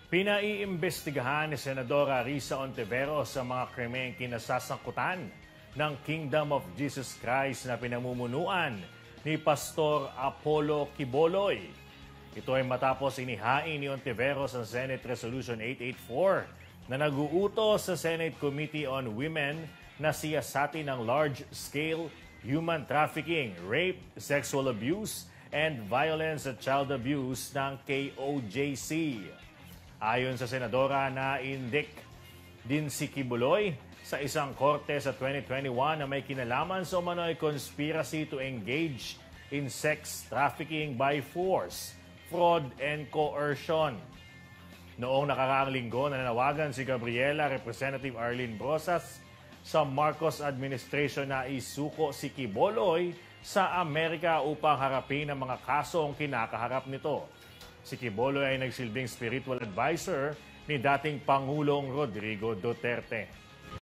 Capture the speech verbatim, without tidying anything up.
Pinaiimbestigahan ni Senadora Risa Ontiveros sa mga krimeng kinasasangkutan ng Kingdom of Jesus Christ na pinamumunuan ni Pastor Apollo Quiboloy. Ito ay matapos inihain ni Ontiveros ang Senate Resolution eight eighty-four na nag-uutos sa Senate Committee on Women na siyasatin ng large-scale human trafficking, rape, sexual abuse, and violence at child abuse ng K O J C. Ayon sa Senadora, na-indict din si Quiboloy sa isang korte sa twenty twenty-one na may kinalaman sa umano'y conspiracy to engage in sex trafficking by force, fraud, and coercion. Noong nakaraang linggo, nananawagan si Gabriela, Representative Arlene Brosas sa Marcos administration na isuko si Quiboloy sa Amerika upang harapin ang mga kasong kinakaharap nito. Si Quiboloy ay nagsilbing spiritual advisor ni dating Pangulong Rodrigo Duterte.